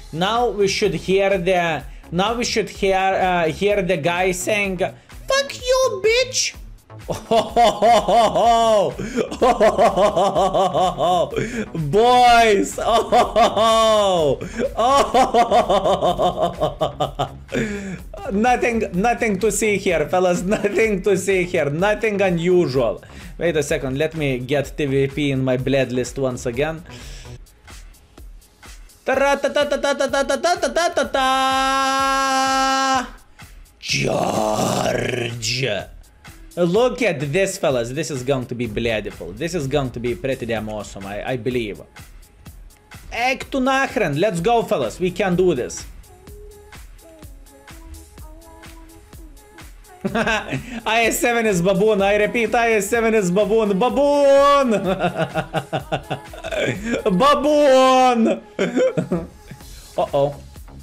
Now we should hear the hear the guy saying, "Fuck you, bitch." Oh, boys. Nothing to see here, fellas. Nothing to see here. Nothing unusual. Wait a second. Let me get TVP in my bled list once again. George. Look at this, fellas. This is going to be beautiful. This is going to be pretty damn awesome, I believe. Ek tu nachren. Let's go, fellas. We can do this. IS-7 is baboon. I repeat, IS-7 is baboon. Baboon! Baboon! Uh-oh.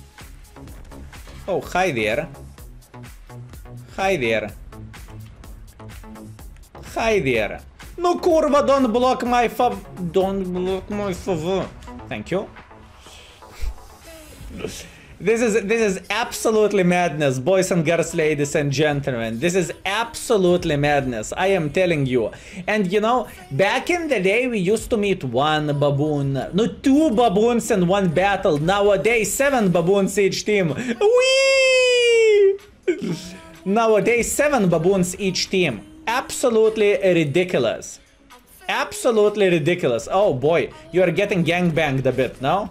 Oh, hi there. Hi there. Hi there. No, kurva, don't block my Don't block my favor. Thank you. This is absolutely madness, boys and girls, ladies and gentlemen. This is absolutely madness, I am telling you. And you know, back in the day we used to meet one baboon, no, two baboons in one battle. Nowadays 7 baboons each team. Whee! Nowadays 7 baboons each team. Absolutely ridiculous. Absolutely ridiculous. Oh boy, you are getting gangbanged a bit, no?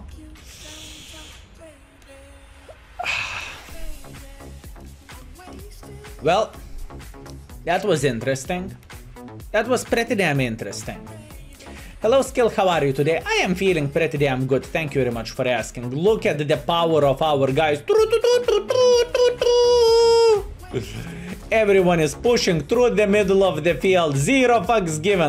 Well, that was interesting. That was pretty damn interesting. Hello, Skill, how are you today? I am feeling pretty damn good. Thank you very much for asking. Look at the power of our guys. Everyone is pushing through the middle of the field. 0 fucks given.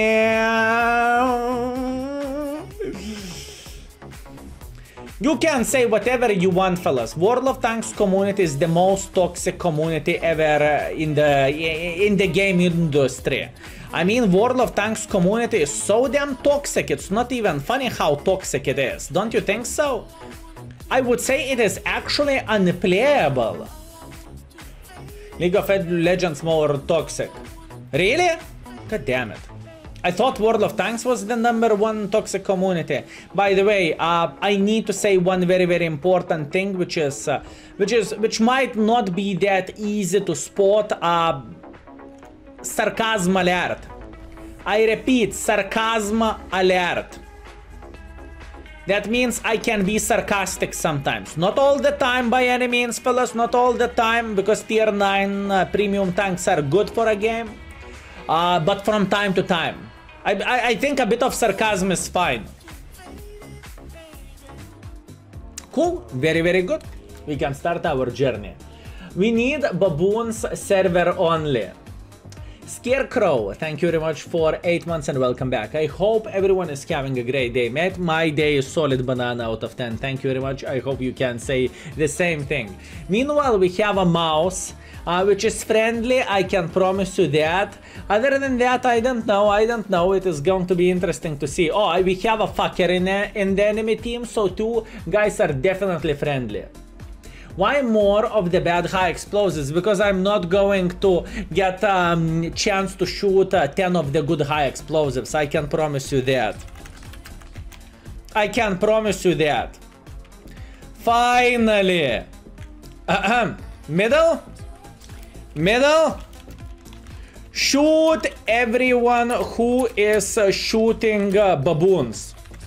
You can say whatever you want, fellas. World of Tanks community is the most toxic community ever in the game industry. I mean, World of Tanks community is so damn toxic. It's not even funny how toxic it is. Don't you think so? I would say it is actually unplayable. League of Legends more toxic. Really? God damn it. I thought World of Tanks was the #1 toxic community. By the way, I need to say one very important thing, which might not be that easy to spot. Sarcasm alert. I repeat, sarcasm alert. That means I can be sarcastic sometimes. Not all the time by any means, fellas. Not all the time, because tier 9 premium tanks are good for a game. But from time to time. I think a bit of sarcasm is fine. Cool. Very good. We can start our journey. We need baboons server only. Scarecrow, thank you very much for 8 months and welcome back. I hope everyone is having a great day, mate. My day is solid banana out of 10. Thank you very much. I hope you can say the same thing. Meanwhile, we have a mouse, which is friendly. I can promise you that. Other than that, I don't know. It is going to be interesting to see. Oh, we have a fucker in the enemy team, so 2 guys are definitely friendly. Why more of the bad high explosives? Because I'm not going to get a chance to shoot 10 of the good high explosives. I can promise you that. I can promise you that. Finally. Middle. Shoot everyone who is shooting baboons.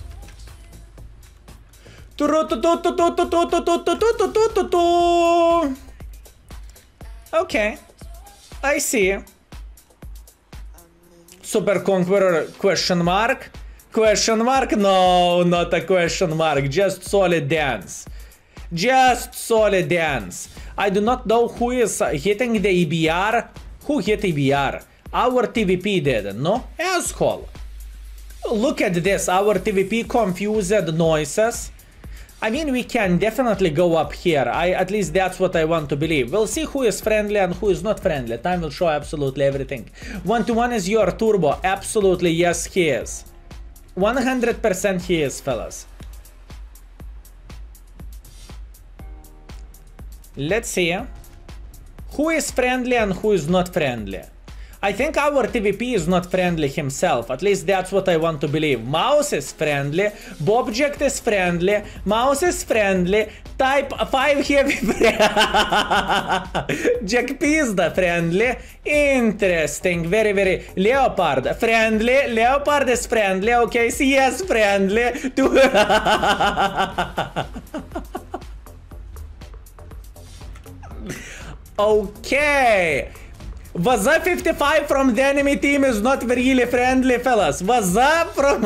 Okay, I see. Super Conqueror question mark? Question mark? No, not a question mark. Just solid dance. Just solid dance. I do not know who is hitting the EBR. Who hit EBR? Our TVP did, no? Asshole. Look at this. Our TVP confused noises. I mean, we can definitely go up here. At least that's what I want to believe. We'll see who is friendly and who is not friendly. Time will show absolutely everything. 1-to-1 is your turbo. Absolutely, yes, he is. 100% he is, fellas. Let's see who is friendly and who is not friendly. I think our TVP is not friendly himself. At least that's what I want to believe. Mouse is friendly. Bobject is friendly. Mouse is friendly. Type 5 heavy Jack Pizda friendly. Interesting. Very, very. Leopard friendly. Leopard is friendly. Okay. CS friendly. Okay. Vaza 55 from the enemy team is not really friendly, fellas. Vaza from...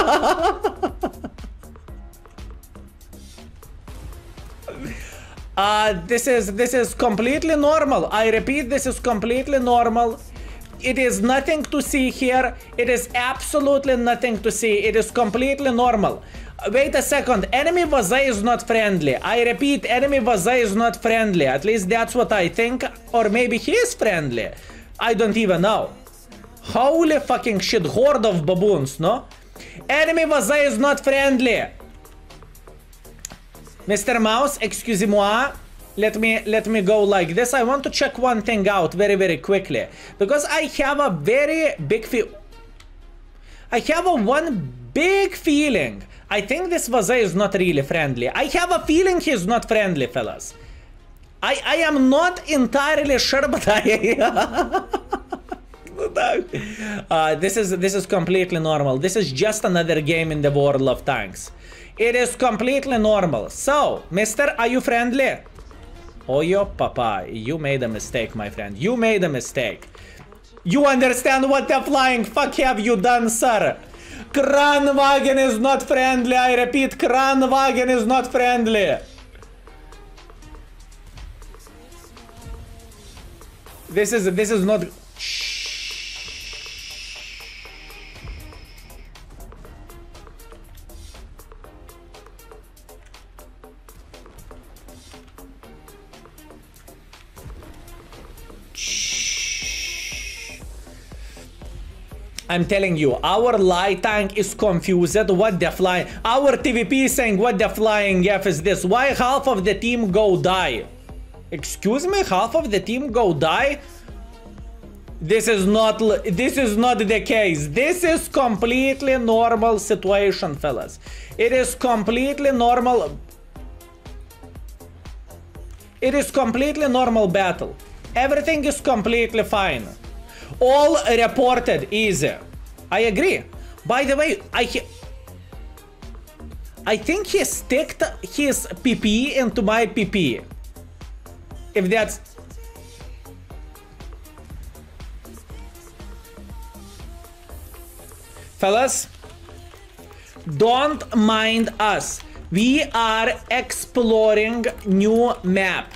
This is completely normal. I repeat, this is completely normal. It is nothing to see here. It is absolutely nothing to see. It is completely normal. Wait a second. Enemy Vaza is not friendly. I repeat, enemy Vaza is not friendly. At least that's what I think. Or maybe he is friendly. I don't even know. Holy fucking shit. Horde of baboons, no? Enemy Vaza is not friendly. Mr. Mouse, excusez-moi. Let me go like this. I want to check one thing out very, very quickly. Because I have a very big one big feeling. I think this Vaza is not really friendly. I have a feeling he's not friendly, fellas. I am not entirely sure, but this is completely normal. This is just another game in the World of Tanks. It is completely normal. So, mister, are you friendly? Oh, yo, papa, you made a mistake, my friend. You made a mistake. You understand what the flying fuck have you done, sir? Kranwagen is not friendly. I repeat, Kranwagen is not friendly. This is not... I'm telling you, our light tank is confused. What the flying... Our TVP is saying, what the flying F is this? Why half of the team go die? Excuse me? Half of the team go die? This is not the case. This is completely normal situation, fellas. It is completely normal. It is completely normal battle. Everything is completely fine. All reported easy. I agree. By the way, I think he sticked his PP into my PP. If that's... Fellas, don't mind us. We are exploring new map.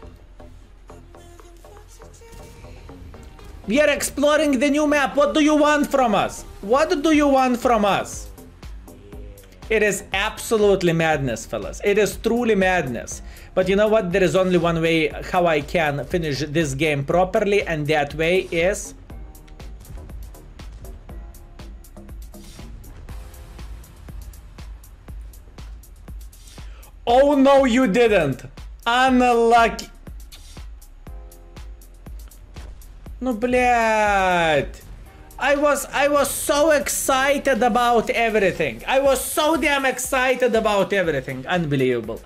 We are exploring the new map. What do you want from us? What do you want from us? It is absolutely madness, fellas. It is truly madness. But you know what? There is only one way how I can finish this game properly, and that way is... Oh no, you didn't. Unlucky. No, блядь. I was so excited about everything. I was so damn excited about everything. Unbelievable.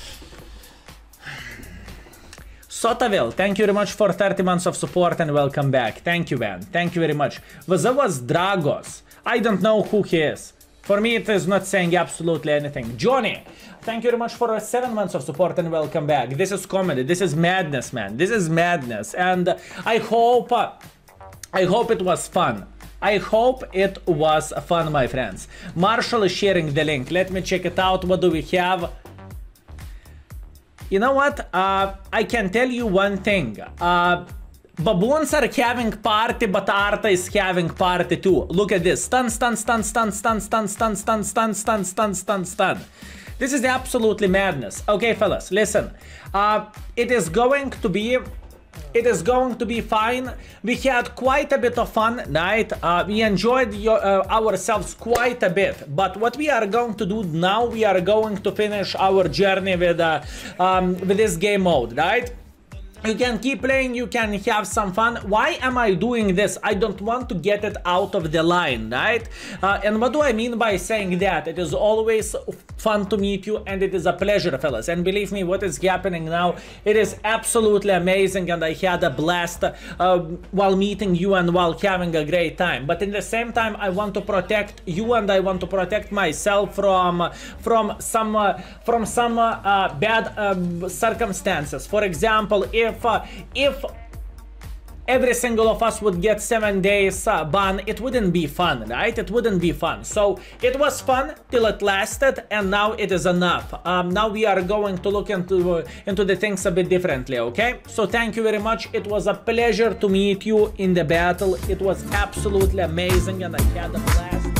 Sotaville, thank you very much for 30 months of support and welcome back. Thank you, man. Thank you very much. Vaza was Dragos. I don't know who he is. For me, it is not saying absolutely anything. Johnny, thank you very much for 7 months of support and welcome back. This is comedy. This is madness, man. This is madness. And I hope it was fun. I hope it was fun, my friends. Marshall is sharing the link. Let me check it out. What do we have? You know what? I can tell you one thing. Baboons are having party, but Arta is having party too. Look at this. Stun, stun, stun, stun, stun, stun, stun, stun, stun, stun, stun, stun, stun. This is absolutely madness. Okay, fellas, listen. It is going to be It is going to be fine. We had quite a bit of fun, right? We enjoyed ourselves quite a bit. But what we are going to do now, we are going to finish our journey with this game mode, right? You can keep playing, you can have some fun. Why am I doing this? I don't want to get it out of the line, right? And what do I mean by saying that? It is always fun to meet you, and it is a pleasure, fellas. And believe me, what is happening now, it is absolutely amazing, and I had a blast while meeting you and while having a great time. But in the same time, I want to protect you, and I want to protect myself from some bad circumstances. For example, if every single of us would get 7 days ban, it wouldn't be fun, right? It wouldn't be fun. So it was fun till it lasted, and now it is enough. Now we are going to look into the things a bit differently, okay? So thank you very much. It was a pleasure to meet you in the battle. It was absolutely amazing, and I had a blast.